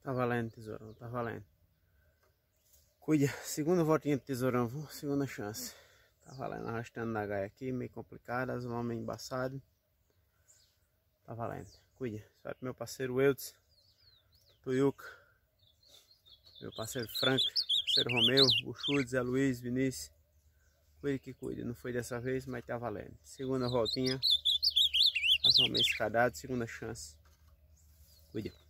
Tá valendo, tesourão, tá valendo. Cuida, segunda voltinha de tesourão, viu? Segunda chance. Tá valendo, arrastando na gaia aqui, meio complicado, as lomas embaçadas. Tá valendo, cuida. Espero meu parceiro Eudes, Tuiuca, meu parceiro Frank, parceiro Romeu, Buxudo, Zé Luiz, Vinícius. Cuide que cuide, não foi dessa vez, mas tá valendo. Segunda voltinha, as lomas escadadas, segunda chance. Cuida.